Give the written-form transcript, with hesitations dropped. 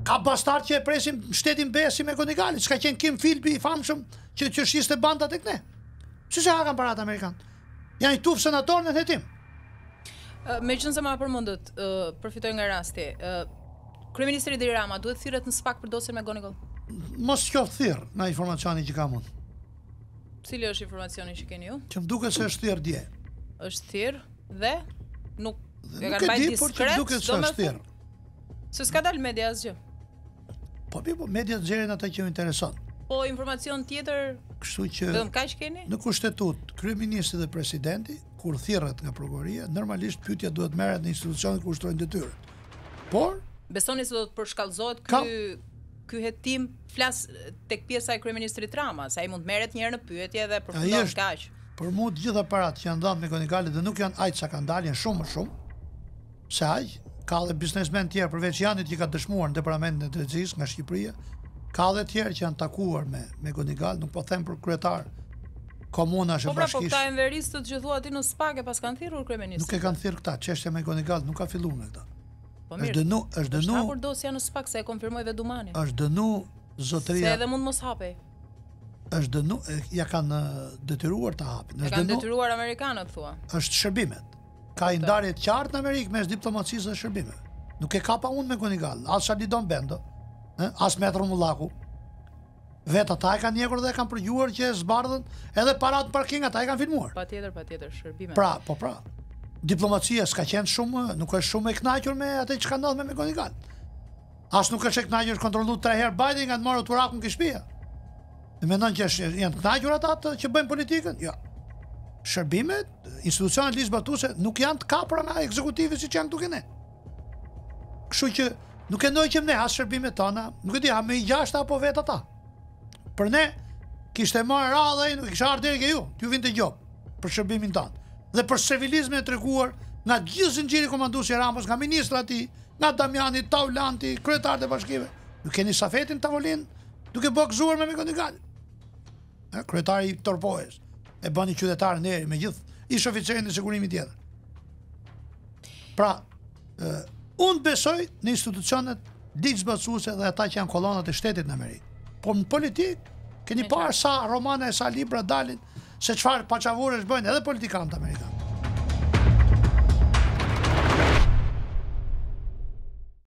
ka bastard që e presim shtetin besi me Gonigali, s'ka qenë Kim Philby i famshëm që shiste bandat e këne. Si se hakan parat Amerikan? Janë i tuf senator në hetim. Me qënë se ma përmundët, përfitoj nga rasti, Kryeministri Edi Rama duhet thirret në SPAK për dosjen me Gonigal? Mos qoftë thirr nga informacioni që kam unë. Cili është informacioni që keni ju? Që më duket se është thirr dje. Është thirr dhe nuk e kanë e bajt di, por që më diskret, duket se është thirr. Se s'ka dalë media asgjë. Po media xherin atë që ju intereson. Po informacion tjetër, Kështu që vetëm kaq keni? në kushtetut, kryeministri dhe presidenti kur thirret nga prokuroria, normalisht pyetja duhet merret në institucionet ku ushtrojnë detyrën. Por Besoni se do të përshkallëzohet ky hetim, flas tek pjesa e kryeministrit Rama, se ai mund të merret një herë në pyetje dhe përfundon kaq. Për mua të gjitha parat që janë dhënë me Gonigalin dhe nuk janë aq sa kanë dalë, janë shumë më shumë. Se aq, ka dhe biznesmen tjerë përveç Janit që ka dëshmuar në departamentin e drejtësisë nga Shqipëria, ka dhe tjerë që janë takuar me Gonigal, nuk po them për kryetar komunash e bashkisë. Po këta enveristët që thua ti në SPAK e pas kanë thirrur kryeministin. Nuk e kanë thirrë këta, çështja me Gonigal nuk ka filluar me këta. Po mirë. Është dënu. Hapur dosja në SPAK se e konfirmoi dhe Dumani. Është dënu zotëria. Se edhe mund mos hapej. Është dënu, ja kanë detyruar të hapin. E kanë detyruar amerikanët thua. Është shërbimet. Ka i ndarje të qartë në Amerikë mes diplomacisë dhe shërbimeve. Nuk e kapa unë me Gonigal, as Shalidon Bendo, as Metro Mullaku. Vetë ata e kanë njekur dhe e kanë përgjuar që zbardhën edhe parat parking, ata e kanë filmuar. Patjetër, shërbimet. Pra. Diplomacia s'ka qenë shumë, nuk është shumë e kënaqur me atë që ka ndodhur me Gonigal. As nuk është e kënaqur është kontrollu 3 herë Biden nga të marrë turakun ke shtëpia. Dhe mendon që janë të kënaqur ata që bëjnë politikën? Jo. Shërbimet, institucionet ligjbatuese nuk janë të kapura nga ekzekutivi siç janë këtu ne. Kështu që nuk e ndoqëm ne as shërbimet tona, nuk e di, a me i 6 apo vetë ata. Për ne kishte marrë radhë, nuk kisha ardhur deri ke ju, t'ju vinte gjop për shërbimin tonë. Dhe për servilizmin e treguar nga gjithë zinxhiri komanduesi i Ramos, nga ministra ti, nga Damiani, Taulanti, kryetarët e bashkive. Ju keni safetin tavolin, duke boksuar me Gonigal. Kryetari i Torpojës e bëni qytetar nderi me gjithë ish oficerin e sigurimit tjetër. Pra, unë besoj në institucionet ligjzbatuese dhe ata që janë kolonat e shtetit në Amerikë. Po në politikë keni parë sa romane e sa libra dalin se çfarë paçavurësh bëjnë edhe politikanët amerikanë.